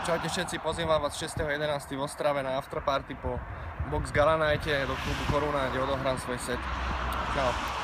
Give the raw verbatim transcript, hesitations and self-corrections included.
Čaute všetci, pozývam vás šiesteho jedenásteho v Ostrave na afterparty po Box Gala Nighte do klubu Koruna, kde odohrám svoj set. Čau.